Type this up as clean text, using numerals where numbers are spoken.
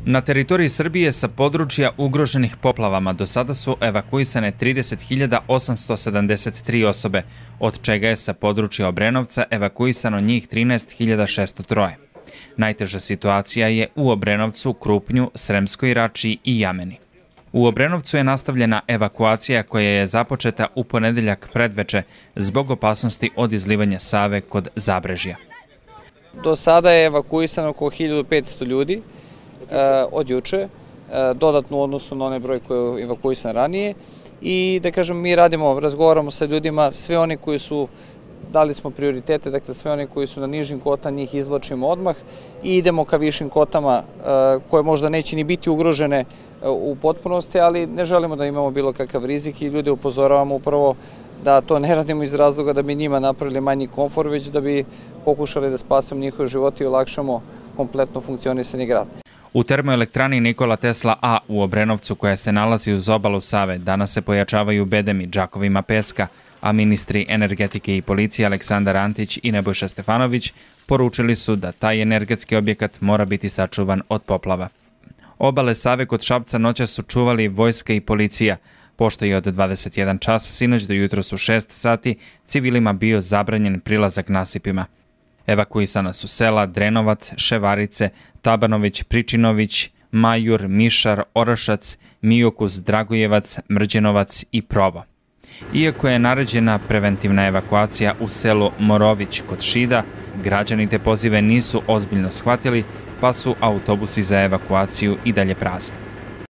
Na teritoriji Srbije sa područja ugroženih poplavama do sada su evakuisane 30.873 osobe, od čega je sa područja Obrenovca evakuisano njih 13.603. Najteža situacija je u Obrenovcu, Krupnju, Sremskoj Rači i Jameni. U Obrenovcu je nastavljena evakuacija koja je započeta u ponedeljak predveče zbog opasnosti od izlivanja Save kod Zabrežja. Do sada je evakuisano oko 1500 ljudi od juče, dodatno u odnosu na onaj broj koji je evakuisan ranije. I da kažem, mi razgovaramo sa ljudima, sve oni koji su, dali smo prioritete, dakle sve oni koji su na nižim kotama, njih izvlačimo odmah i idemo ka višim kotama koje možda neće ni biti ugrožene u potpunosti, ali ne želimo da imamo bilo kakav rizik i ljude upozoravamo upravo da to ne radimo iz razloga da bi njima napravili manji komfor, već da bi pokušali da spasemo njihove živote i olakšamo kompletno funkcionisanje grada. U termoelektrani Nikola Tesla A u Obrenovcu, koja se nalazi uz obalu Save, danas se pojačavaju bedemi džakovima peska, a ministri energetike i policije Aleksandar Antić i Nebojša Stefanović poručili su da taj energetski objekat mora biti sačuvan od poplava. Obale Save kod Šapca noća su čuvali vojska i policija, pošto je od 21 čas sinoć do jutros u 6 sati civilima bio zabranjen prilazak nasipima. Evakuisana su sela Drenovac, Ševarice, Tabanović, Pričinović, Majur, Mišar, Orašac, Mijokus, Dragojevac, Mrđenovac i Provo. Iako je naređena preventivna evakuacija u selu Morović kod Šida, građani te pozive nisu ozbiljno shvatili, pa su autobusi za evakuaciju i dalje prazni.